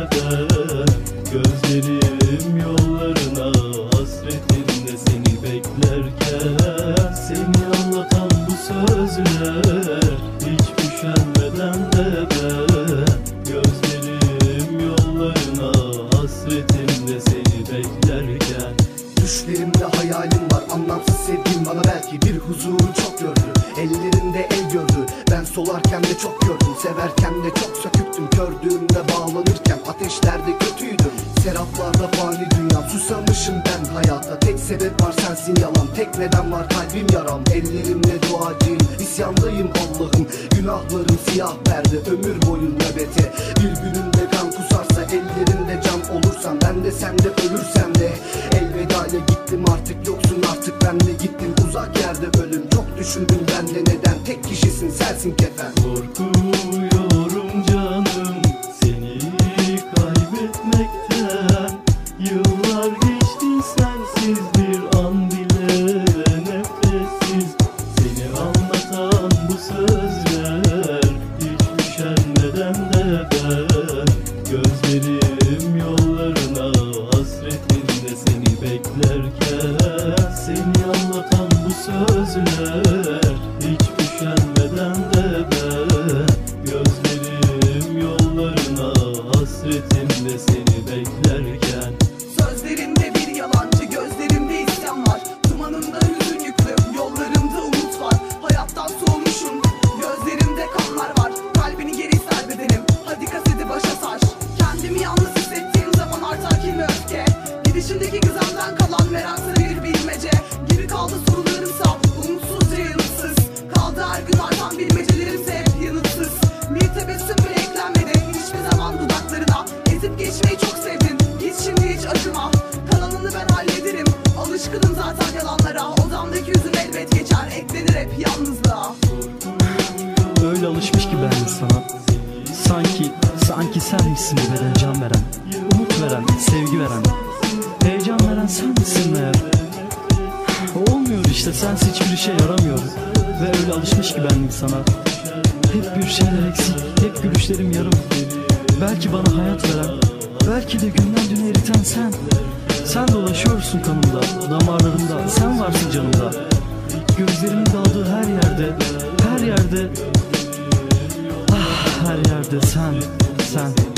ben. Gözlerim yollarına hasretinde seni beklerken, seni anlatan bu sözler hiç üşenmeden de ben. Gözlerim yollarına hasretinde seni beklerken. Düşlerimde hayalim var, anlamsız sevgim bana belki bir huzuru çok gördü. Ellerinde el gördü, ben solarken de çok gördüm. Severken de çok söküktüm, gördüğümde bağlanırken ateşlerde kötüydüm. Seraplarda fani dünya, susamışım ben hayata. Tek sebep var sensin yalan, tek neden var kalbim yaram. Ellerimle duacıyım, isyandayım Allah'ım. Günahlarım siyah perde, ömür boyu nöbete. Bir gününde kan kusarsa, ellerinde can olursan, ben de sen de ölürsem de elveda ile gittim artık, yoksun artık ben de gittim. Uzak yerde ölüm, çok düşündüm ben de neden. Tek kişisin sensin kefen. Korkuyorum canım seni kaybetmekten. Yıllar geçti sensiz, bir an bile nefessiz. Seni anlatan bu sözler hiç üşenmeden de ben. Gözlerim yollarına hasretinde seni beklerken, seni anlatan bu sözler hiç üşenmeden de ben. Gözlerim yollarına hasretinde seni beklerken. Sözlerinde bir yalancı, gözlerimde isyan var. Dumanında hüzün yüklü, yollarımda umut var. Hayattan soğumuşum, gözlerimde kanlar var. Kalbini geri ister bedenim, hadi kaseti başa sar. Kendimi yalnız hissettiğim zaman artar kimi öfke. Gidişindeki gizemden kalan meraklı bir bilmece. Geri kaldı sorularımsa umutsuzca yanıtsız. Kaldı her gün artan bilmecelerimse hep yanıtsız. Bir tebessüm bile eklenmedi hiçbir zaman dudaklarına. Ezip geçmeyi çok sevdin, git şimdi hiç acıma. Kalanını ben hallederim, alışkınım zaten yalanlara. Odamdaki yüzün elbet geçer, eklenir hep yalnızlığa. Öyle alışmış ki ben sana. Sanki sen misin bu beden, can veren, umut veren, sevgi veren, heyecan veren sen misin meğer? Olmuyor işte, sensiz hiçbir şey yaramıyor. Ve öyle alışmış ki benlik sana. Hep bir şeyler eksik, hep gülüşlerim yarım. Belki bana hayat veren, belki de günden düne eriten sen. Sen dolaşıyorsun kanımda, damarlarımda, sen varsın canımda. Gözlerimin daldığı her yerde, her yerde, ah, her yerde sen.